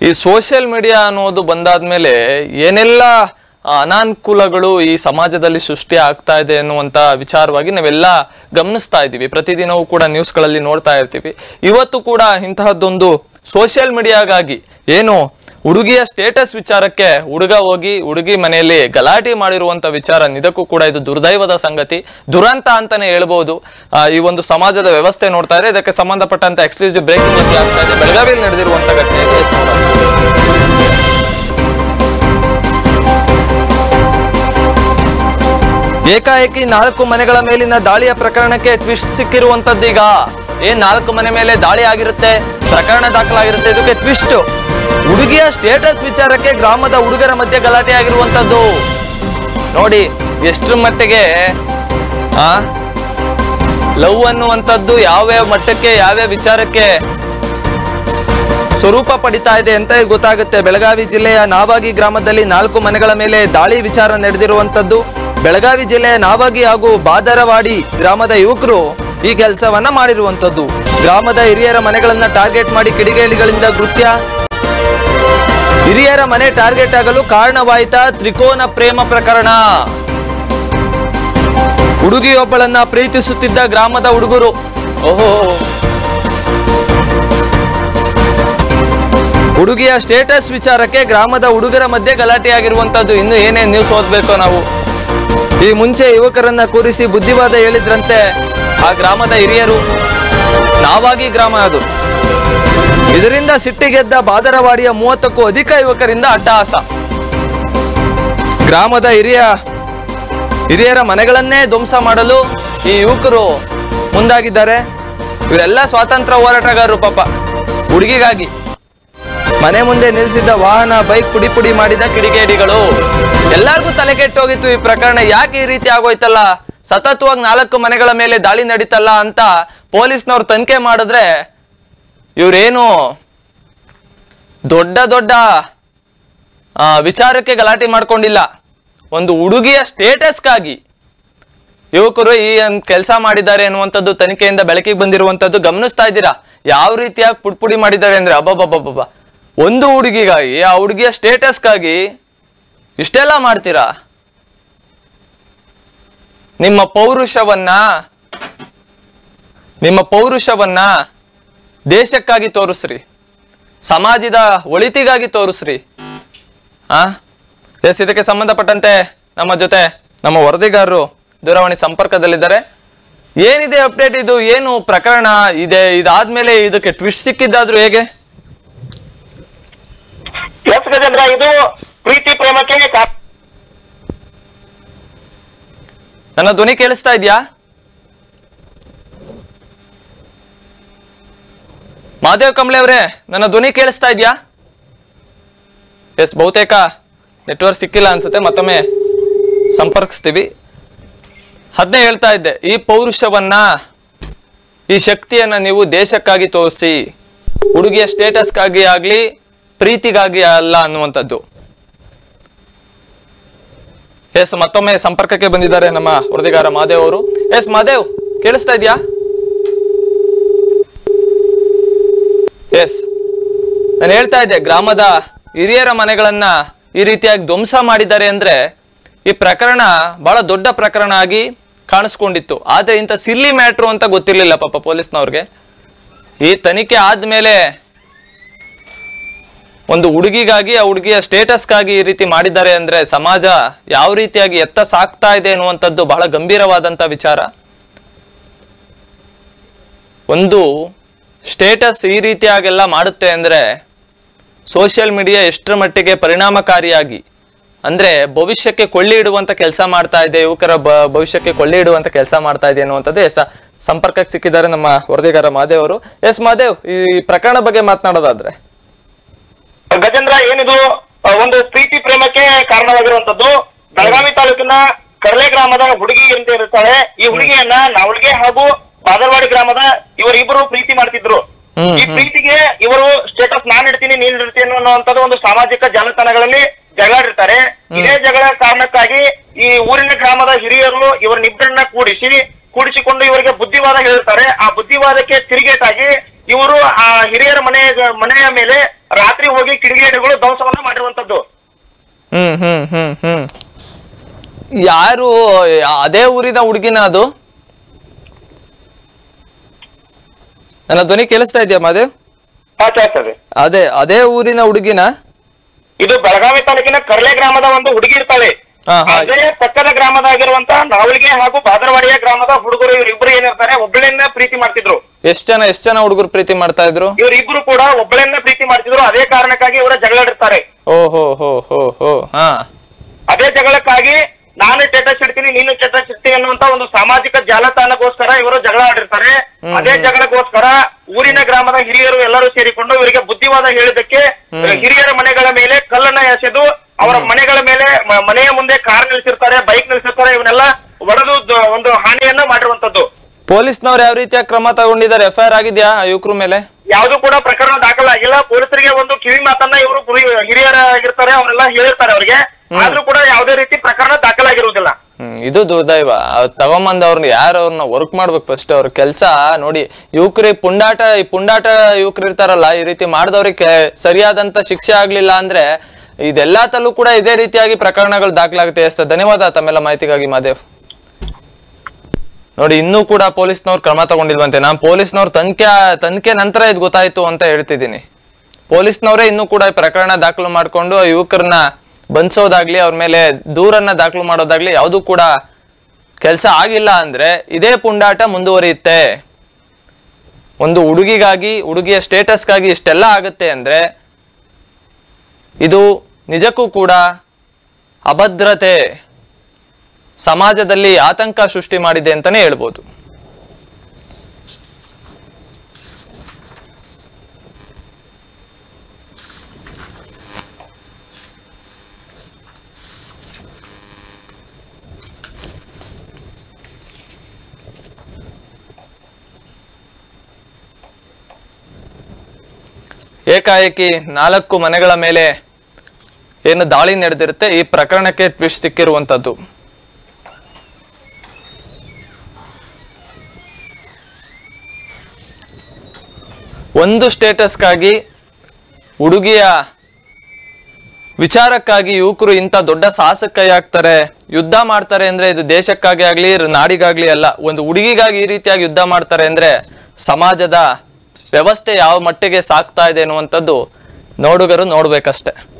ಈ social media ಅನ್ನೋದು ಬಂದಾದ್ಮೇಲೆ ಏನೆಲ್ಲ ಅನಾನುಕೂಲಗಳು ಈ ಸಮಾಜದಲ್ಲಿ ಸೃಷ್ಟಿ ಆಗ್ತಾ ಇದೆ ಅನ್ನುವಂತ ವಿಚಾರವಾಗಿ ನಾವೆಲ್ಲ ಗಮನಿಸ್ತಾ ಇದ್ದೀವಿ. ಪ್ರತಿದಿನವೂ ಕೂಡ ನ್ಯೂಸ್ಗಳಲ್ಲಿ ನೋಡ್ತಾ ಇರ್ತೀವಿ. ಇವತ್ತು ಕೂಡ ಇಂತಹದ್ದೊಂದು ಸೋಷಿಯಲ್ ಮೀಡಿಯಾಗಾಗಿ ಏನು ಹುಡುಗಿಯ ಸ್ಟೇಟಸ್ ವಿಚಾರಕ್ಕೆ ಹುಡುಗ ಹೋಗಿ ಹುಡುಗಿ ಮನೆಯಲ್ಲಿ ಗಲಾಟೆ ಮಾಡಿರುವಂತ ವಿಚಾರ, ನಿಜಕ್ಕೂ ಕೂಡ ಇದು ದುರ್ದೈವದ ಸಂಗತಿ, ದುರಂತ ಅಂತಾನೆ ಹೇಳ್ಬಹುದು. ಈ ಒಂದು ಸಮಾಜದ ವ್ಯವಸ್ಥೆ ನೋಡ್ತಾ ಇದ್ರೆ ಇದಕ್ಕೆ ಸಂಬಂಧಪಟ್ಟಂತ ಎಕ್ಸ್ಕ್ಲೂಸಿವ್ ಬ್ರೇಕಿಂಗ್ ನ್ಯೂಸ್ ಆಗ್ತಾ ಇದೆ. ಬೆಳಗಾವಿಯಲ್ಲಿ ನಡೆದಿರುವಂತ ಘಟನೆ ಏಕಾಏಕಿ 4 ಮನೆಗಳ ಮೇಲಿನ ದಾಳಿಯ ಪ್ರಕರಣಕ್ಕೆ ಟ್ವಿಸ್ಟ್ ಸಿಕ್ಕಿರುವಂತದ್ದೀಗ. 4 ಮನೆ ಮೇಲೆ ದಾಳಿ ಆಗಿರುತ್ತೆ, ಪ್ರಕರಣ ದಾಖಲಾಗಿರುತ್ತೆ. ಇದಕ್ಕೆ ಟ್ವಿಸ್ಟ್, ಹುಡುಗಿಯ ಸ್ಟೇಟಸ್ ವಿಚಾರಕ್ಕೆ ಗ್ರಾಮದ ಹುಡುಗರ ಮಧ್ಯೆ ಗಲಾಟೆ ಆಗಿರುವಂತದ್ದು. ನೋಡಿ ಎಷ್ಟರ ಮಟ್ಟಿಗೆ ಲವ್ ಅನ್ನುವಂಥದ್ದು ಯಾವ್ಯಾವ ಮಟ್ಟಕ್ಕೆ ಯಾವ್ಯಾವ ವಿಚಾರಕ್ಕೆ ಸ್ವರೂಪ ಪಡಿತಾ ಇದೆ ಅಂತ ಗೊತ್ತಾಗುತ್ತೆ. ಬೆಳಗಾವಿ ಜಿಲ್ಲೆಯ ನಾವಾಗಿ ಗ್ರಾಮದಲ್ಲಿ 4 ಮನೆಗಳ ಮೇಲೆ ದಾಳಿ ವಿಚಾರ ನಡೆದಿರುವಂತದ್ದು. ಬೆಳಗಾವಿ ಜಿಲ್ಲೆಯ ನಾವಾಗಿ ಹಾಗೂ ಬಾದರವಾಡಿ ಗ್ರಾಮದ ಯುವಕರು ಈ ಕೆಲಸವನ್ನ ಮಾಡಿರುವಂತದ್ದು. ಗ್ರಾಮದ ಹಿರಿಯರ ಮನೆಗಳನ್ನ ಟಾರ್ಗೆಟ್ ಮಾಡಿ ಕಿಡಿಗೇಡಿಗಳಿಂದ ಕೃತ್ಯ. ಹಿರಿಯರ ಮನೆ ಟಾರ್ಗೆಟ್ ಆಗಲು ಕಾರಣವಾಯಿತಾ ತ್ರಿಕೋನ ಪ್ರೇಮ ಪ್ರಕರಣ. ಹುಡುಗಿಯೊಬ್ಬಳನ್ನ ಪ್ರೀತಿಸುತ್ತಿದ್ದ ಗ್ರಾಮದ ಹುಡುಗರು, ಹುಡುಗಿಯ ಸ್ಟೇಟಸ್ ವಿಚಾರಕ್ಕೆ ಗ್ರಾಮದ ಹುಡುಗರ ಮಧ್ಯೆ ಗಲಾಟೆಯಾಗಿರುವಂತದ್ದು. ಇನ್ನು ಏನೇನ್ ನ್ಯೂಸ್ ಓದ್ಬೇಕೋ ನಾವು. ಈ ಮುಂಚೆ ಯುವಕರನ್ನ ಕೂರಿಸಿ ಬುದ್ಧಿವಾದ ಹೇಳಿದ್ರಂತೆ ಆ ಗ್ರಾಮದ ಹಿರಿಯರು. ನಾವಾಗಿ ಗ್ರಾಮ ಅದು. ಇದರಿಂದ ಸಿಟ್ಟಿಗೆದ್ದ ಬಾದರವಾಡಿಯ 30ಕ್ಕೂ ಅಧಿಕ ಯುವಕರಿಂದ ಅಟ್ಟಹಾಸ. ಗ್ರಾಮದ ಹಿರಿಯರ ಮನೆಗಳನ್ನೇ ಧ್ವಂಸ ಮಾಡಲು ಈ ಯುವಕರು ಮುಂದಾಗಿದ್ದಾರೆ. ಇವರೆಲ್ಲ ಸ್ವಾತಂತ್ರ್ಯ ಹೋರಾಟಗಾರರು ಪಾಪ. ಹುಡುಗಿಗಾಗಿ ಮನೆ ಮುಂದೆ ನಿಲ್ಲಿಸಿದ್ದ ವಾಹನ, ಬೈಕ್ ಪುಡಿ ಪುಡಿ ಮಾಡಿದ ಕಿಡಿಗೇಡಿಗಳು. ಎಲ್ಲರಿಗೂ ತಲೆ ಕೆಟ್ಟೋಗಿತ್ತು ಈ ಪ್ರಕರಣ. ಯಾಕೆ ಈ ರೀತಿ ಆಗೋಯ್ತಲ್ಲ, ಸತತವಾಗಿ 4 ಮನೆಗಳ ಮೇಲೆ ದಾಳಿ ನಡೀತಲ್ಲ ಅಂತ ಪೊಲೀಸ್ನವ್ರು ತನಿಖೆ ಮಾಡಿದ್ರೆ ಇವ್ರೇನು ದೊಡ್ಡ ದೊಡ್ಡ ವಿಚಾರಕ್ಕೆ ಗಲಾಟೆ ಮಾಡ್ಕೊಂಡಿಲ್ಲ. ಒಂದು ಹುಡುಗಿಯ ಸ್ಟೇಟಸ್ಗಾಗಿ ಯುವಕರು ಈ ಕೆಲಸ ಮಾಡಿದ್ದಾರೆ ಅನ್ನುವಂಥದ್ದು ತನಿಖೆಯಿಂದ ಬೆಳಕಿಗೆ ಬಂದಿರುವಂತದ್ದು. ಗಮನಿಸ್ತಾ ಇದ್ದೀರಾ ಯಾವ ರೀತಿಯಾಗಿ ಪುಡಿ ಮಾಡಿದ್ದಾರೆ ಅಂದ್ರೆ, ಅಬ್ಬಬ್ಬಬ್ಬಬ್ಬ. ಒಂದು ಹುಡುಗಿಗಾಗಿ, ಆ ಹುಡುಗಿಯ ಸ್ಟೇಟಸ್ಗಾಗಿ ಇಷ್ಟೆಲ್ಲ ಮಾಡ್ತೀರಾ? ನಿಮ್ಮ ಪೌರುಷವನ್ನ ದೇಶಕ್ಕಾಗಿ ತೋರಿಸ್ರಿ, ಸಮಾಜದ ಒಳಿತಿಗಾಗಿ ತೋರಿಸ್ರಿ. ಎಸ್, ಇದಕ್ಕೆ ಸಂಬಂಧಪಟ್ಟಂತೆ ನಮ್ಮ ಜೊತೆ ನಮ್ಮ ವರದಿಗಾರರು ದೂರವಾಣಿ ಸಂಪರ್ಕದಲ್ಲಿದ್ದಾರೆ. ಏನಿದೆ ಅಪ್ಡೇಟ್? ಇದು ಏನು ಪ್ರಕರಣ ಇದೆ? ಇದಾದ್ಮೇಲೆ ಇದಕ್ಕೆ ಟ್ವಿಸ್ಟ್ ಸಿಕ್ಕಿದ್ದಾದ್ರೂ ಹೇಗೆ? ಎಸ್ ಗಜೇಂದ್ರ, ಇದು ಪ್ರೀತಿ ಪ್ರೇಮಕ್ಕೆ. ನನ್ನ ಧ್ವನಿ ಕೇಳಿಸ್ತಾ ಇದೆಯಾ ಮಹಾದೇವ್ ಕಂಬ್ಳೆ ಅವರೇ? ನನ್ನ ಧ್ವನಿ ಕೇಳಿಸ್ತಾ ಇದೆಯಾ? ಎಸ್, ಬಹುತೇಕ ನೆಟ್ವರ್ಕ್ ಸಿಕ್ಕಿಲ್ಲ ಅನ್ಸುತ್ತೆ. ಮತ್ತೊಮ್ಮೆ ಸಂಪರ್ಕಿಸ್ತೀವಿ. ಅದನ್ನೇ ಹೇಳ್ತಾ ಇದ್ದೆ, ಈ ಪೌರುಷವನ್ನ, ಈ ಶಕ್ತಿಯನ್ನ ನೀವು ದೇಶಕ್ಕಾಗಿ ತೋರಿಸಿ, ಹುಡುಗಿಯ ಸ್ಟೇಟಸ್ಗಾಗಿ ಆಗ್ಲಿ ಪ್ರೀತಿಗಾಗಿ ಅಲ್ಲ ಅನ್ನುವಂಥದ್ದು. ಎಸ್, ಮತ್ತೊಮ್ಮೆ ಸಂಪರ್ಕಕ್ಕೆ ಬಂದಿದ್ದಾರೆ ನಮ್ಮ ವರದಿಗಾರ ಮಹಾದೇವ್ ಅವರು. ಎಸ್ ಮಹಾದೇವ್, ಕೇಳಿಸ್ತಾ ಇದೆಯಾ? ಎಸ್, ನಾನು ಹೇಳ್ತಾ ಇದ್ದೆ, ಗ್ರಾಮದ ಹಿರಿಯರ ಮನೆಗಳನ್ನ ಈ ರೀತಿಯಾಗಿ ಧ್ವಂಸ ಮಾಡಿದ್ದಾರೆ ಅಂದ್ರೆ ಈ ಪ್ರಕರಣ ಬಹಳ ದೊಡ್ಡ ಪ್ರಕರಣ ಆಗಿ ಕಾಣಿಸ್ಕೊಂಡಿತ್ತು. ಆದ್ರೆ ಇಂಥ ಸಿಲ್ಲಿ ಮ್ಯಾಟ್ರು ಅಂತ ಗೊತ್ತಿರ್ಲಿಲ್ಲ ಪಾಪ ಪೊಲೀಸ್ನವ್ರಿಗೆ. ಈ ತನಿಖೆ ಆದ್ಮೇಲೆ ಒಂದು ಹುಡುಗಿಗಾಗಿ, ಆ ಹುಡುಗಿಯ ಸ್ಟೇಟಸ್ಗಾಗಿ ಈ ರೀತಿ ಮಾಡಿದ್ದಾರೆ ಅಂದ್ರೆ ಸಮಾಜ ಯಾವ ರೀತಿಯಾಗಿ ಎತ್ತ ಸಾಕ್ತಾ ಇದೆ ಅನ್ನುವಂಥದ್ದು ಬಹಳ ಗಂಭೀರವಾದಂತ ವಿಚಾರ. ಒಂದು ಸ್ಟೇಟಸ್ ಈ ರೀತಿಯಾಗೆಲ್ಲ ಮಾಡುತ್ತೆ ಅಂದ್ರೆ ಸೋಷಿಯಲ್ ಮೀಡಿಯಾ ಎಷ್ಟರ ಮಟ್ಟಿಗೆ ಪರಿಣಾಮಕಾರಿಯಾಗಿ, ಅಂದ್ರೆ ಭವಿಷ್ಯಕ್ಕೆ ಕೊಳ್ಳಿ ಇಡುವಂತ ಕೆಲಸ ಮಾಡ್ತಾ ಇದೆ, ಯುವಕರ ಭವಿಷ್ಯಕ್ಕೆ ಕೊಳ್ಳಿ ಇಡುವಂತ ಕೆಲಸ ಮಾಡ್ತಾ ಇದೆ ಅನ್ನುವಂಥದ್ದು. ಸಂಪರ್ಕಕ್ಕೆ ಸಿಕ್ಕಿದ್ದಾರೆ ನಮ್ಮ ವರದಿಗಾರ ಮಹಾದೇವ್ ಅವರು. ಎಸ್ ಮಹಾದೇವ್, ಈ ಪ್ರಕರಣ ಬಗ್ಗೆ ಮಾತನಾಡೋದಾದ್ರೆ? ಗಜೇಂದ್ರ, ಏನಿದು ಒಂದು ಪ್ರೀತಿ ಪ್ರೇಮಕ್ಕೆ ಕಾರಣವಾಗಿರುವಂತದ್ದು. ಬೆಳಗಾವಿ ತಾಲೂಕಿನ ಕರ್ಲೆ ಗ್ರಾಮದ ಹುಡುಗಿ ಅಂತ ಇರ್ತಾಳೆ. ಈ ಹುಡುಗಿಯನ್ನ ನಾವಲ್ಗೆ ಹಾಗೂ ಬಾದರವಾಡಿ ಗ್ರಾಮದ ಇವರಿಬ್ಬರು ಪ್ರೀತಿ ಮಾಡ್ತಿದ್ರು. ಈ ಪ್ರೀತಿಗೆ ಇವರು ಸ್ಟೇಟಸ್ ನಾನ್ ಇಡ್ತೀನಿ ನೀನ್ ಇಡ್ತೀನಿ ಅನ್ನುವಂಥದ್ದು ಒಂದು ಸಾಮಾಜಿಕ ಜಾಲತಾಣಗಳಲ್ಲಿ ಜಗಳಾಡಿರ್ತಾರೆ. ಇದೇ ಜಗಳ ಕಾರಣಕ್ಕಾಗಿ ಈ ಊರಿನ ಗ್ರಾಮದ ಹಿರಿಯರು ಇವರನ್ನಿಬ್ಬರನ್ನ ಕೂಡಿಸಿಕೊಂಡು ಇವರಿಗೆ ಬುದ್ಧಿವಾದ ಹೇಳಿರ್ತಾರೆ. ಆ ಬುದ್ಧಿವಾದಕ್ಕೆ ತಿರುಗೇಟಾಗಿ ಇವರು ಆ ಹಿರಿಯರ ಮನೆಯ ಮೇಲೆ ರಾತ್ರಿ ಹೋಗಿ ಹ್ಮ್ ಹ್ಮ್ ಹ್ಮ್ ಯಾರು ಅದೇ ಊರಿನ ಹುಡುಗಿನ ಅದು? ನನ್ನ ಧ್ವನಿ ಕೇಳಿಸ್ತಾ ಇದೆಯಾ ಮಾದೇವ್? ಅದೇ ಊರಿನ ಹುಡುಗಿನ? ಇದು ಬೆಳಗಾವಿ ತಾಲೂಕಿನ ಕರ್ಲೆ ಗ್ರಾಮದ ಒಂದು ಹುಡುಗಿ ಇರ್ತಾಳೆ. ಅದೇ ಪಕ್ಕದ ಗ್ರಾಮದಾಗಿರುವಂತ ನಾವಲ್ಗೆ ಹಾಗೂ ಬಾದರವಾಡಿಯ ಗ್ರಾಮದ ಹುಡುಗರು ಇವರಿಬ್ರು ಏನಿರ್ತಾರೆ ಒಬ್ಬಳನ್ನ ಪ್ರೀತಿ ಮಾಡ್ತಿದ್ರು. ಎಷ್ಟ್ ಜನ ಹುಡುಗರು ಪ್ರೀತಿ ಮಾಡ್ತಾ ಇದ್ರು? ಇವರಿಬ್ರು ಕೂಡ ಒಬ್ಬಳನ್ನ ಪ್ರೀತಿ ಮಾಡ್ತಿದ್ರು. ಅದೇ ಕಾರಣಕ್ಕಾಗಿ ಇವರ ಜಗಳಾಡಿರ್ತಾರೆ. ಹಾ. ಅದೇ ಜಗಳಕ್ಕಾಗಿ ನಾನು ಸ್ಟೇಟಸ್ ಇಡ್ತೀನಿ ನೀನು ಸ್ಟೇಟಸ್ ಇಡ್ತೀನಿ ಅನ್ನುವಂತ ಒಂದು ಸಾಮಾಜಿಕ ಜಾಲತಾಣಕ್ಕೋಸ್ಕರ ಇವರು ಜಗಳ ಆಡಿರ್ತಾರೆ. ಅದೇ ಜಗಳಕ್ಕೋಸ್ಕರ ಊರಿನ ಗ್ರಾಮದ ಹಿರಿಯರು ಎಲ್ಲರೂ ಸೇರಿಕೊಂಡು ಇವರಿಗೆ ಬುದ್ಧಿವಾದ ಹೇಳಿದಕ್ಕೆ ಹಿರಿಯರ ಮನೆಗಳ ಮೇಲೆ ಕಲ್ಲನ್ನ ಎಸೆದು ಅವರ ಮನೆಗಳ ಮೇಲೆ ಮನೆಯ ಮುಂದೆ ಕಾರ್ ನಿಲ್ಸಿರ್ತಾರೆ, ಬೈಕ್ ನಿಲ್ಸಿರ್ತಾರೆ. ಇವನ್ನೆಲ್ಲ ಒಡೆದು ಒಂದು ಹಾನಿಯನ್ನ ಮಾಡಿರುವಂತದ್ದು. ಪೊಲೀಸ್ನವ್ರು ಯಾವ ರೀತಿಯ ಕ್ರಮ ತಗೊಂಡಿದ್ದಾರೆ? FIR ಆಗಿದ್ಯಾ ಇವ್ರ ಮೇಲೆ? ಯಾವ್ದು ಕೂಡ ಪ್ರಕರಣ ದಾಖಲಾಗಿಲ್ಲ. ಪೊಲೀಸರಿಗೆ ಒಂದು ಕಿವಿ ಮಾತನ್ನ ಇವರು ಹಿರಿಯರಾಗಿರ್ತಾರೆ, ಅವರೆಲ್ಲ ಹೇಳಿರ್ತಾರೆ ಅವ್ರಿಗೆ. ಆದ್ರೂ ಕೂಡ ಯಾವುದೇ ರೀತಿ ಪ್ರಕರಣ ದಾಖಲಾಗಿರುವುದಿಲ್ಲ. ಇದು ದುರ್ದೈವ. ತಗೊಂಬಂದವ್ರನ್ನ ಯಾರು ಅವ್ರನ್ನ ವರ್ಕ್ ಮಾಡ್ಬೇಕು ಫಸ್ಟ್. ಅವ್ರ ಕೆಲ್ಸ ನೋಡಿ. ಯುವಕರಿಗೆ ಪುಂಡಾಟ ಯುವಕರು ಇರ್ತಾರಲ್ಲ, ಈ ರೀತಿ ಮಾಡಿದವ್ರಿಗೆ ಸರಿಯಾದಂತ ಶಿಕ್ಷೆ ಆಗ್ಲಿಲ್ಲ ಅಂದ್ರೆ ಇದೆಲ್ಲತಲ್ಲೂ ಕೂಡ ಇದೇ ರೀತಿಯಾಗಿ ಪ್ರಕರಣಗಳು ದಾಖಲಾಗುತ್ತೆ. ಧನ್ಯವಾದ ತಮ್ಮೆಲ್ಲ ಮಾಹಿತಿಗಾಗಿ ಮಾದೇವ್. ನೋಡಿ, ಇನ್ನೂ ಕೂಡ ಪೊಲೀಸ್ನವ್ರು ಕ್ರಮ ತಗೊಂಡಿಲ್ವಂತೆ. ನಾನು ಪೊಲೀಸ್ನವ್ರು ತನಿಖೆ ನಂತರ ಇದು ಗೊತ್ತಾಯ್ತು ಅಂತ ಹೇಳ್ತಿದ್ದೀನಿ. ಪೊಲೀಸ್ನವರೇ ಇನ್ನೂ ಕೂಡ ಪ್ರಕರಣ ದಾಖಲು ಮಾಡ್ಕೊಂಡು ಯುವಕರನ್ನ ಬಂಧಿಸೋದಾಗ್ಲಿ, ಅವ್ರ ಮೇಲೆ ದೂರನ್ನ ದಾಖಲು ಮಾಡೋದಾಗ್ಲಿ ಯಾವುದು ಕೂಡ ಕೆಲಸ ಆಗಿಲ್ಲ ಅಂದ್ರೆ ಇದೇ ಪುಂಡಾಟ ಮುಂದುವರಿಯುತ್ತೆ. ಒಂದು ಹುಡುಗಿಯ ಸ್ಟೇಟಸ್ಗಾಗಿ ಇಷ್ಟೆಲ್ಲ ಆಗುತ್ತೆ ಅಂದ್ರೆ ಇದು ನಿಜಕ್ಕೂ ಕೂಡ ಅಭದ್ರತೆ, ಸಮಾಜದಲ್ಲಿ ಆತಂಕ ಸೃಷ್ಟಿ ಮಾಡಿದೆ ಅಂತಾನೆ ಹೇಳ್ಬೋದು. ಏಕಾಏಕಿ 4 ಮನೆಗಳ ಮೇಲೆ ಏನು ದಾಳಿ ನಡೆದಿರುತ್ತೆ, ಈ ಪ್ರಕರಣಕ್ಕೆ ಟ್ವಿಸ್ಟ್ ಸಿಕ್ಕಿರುವಂತದ್ದು. ಒಂದು ಸ್ಟೇಟಸ್ಗಾಗಿ, ಹುಡುಗಿಯ ವಿಚಾರಕ್ಕಾಗಿ ಯುವಕರು ಇಂಥ ದೊಡ್ಡ ಸಾಹಸಕ್ಕೆ ಕೈ ಹಾಕ್ತಾರೆ, ಯುದ್ಧ ಮಾಡ್ತಾರೆ ಅಂದ್ರೆ ಇದು ದೇಶಕ್ಕಾಗಿ ಆಗ್ಲಿ ನಾಡಿಗಾಗ್ಲಿ ಅಲ್ಲ. ಒಂದು ಹುಡುಗಿಗಾಗಿ ಈ ರೀತಿಯಾಗಿ ಯುದ್ಧ ಮಾಡ್ತಾರೆ ಅಂದ್ರೆ ಸಮಾಜದ ವ್ಯವಸ್ಥೆ ಯಾವ ಮಟ್ಟಿಗೆ ಸಾಕ್ತಾ ಇದೆ ಅನ್ನುವಂಥದ್ದು ನೋಡುಗರು ನೋಡ್ಬೇಕಷ್ಟೆ.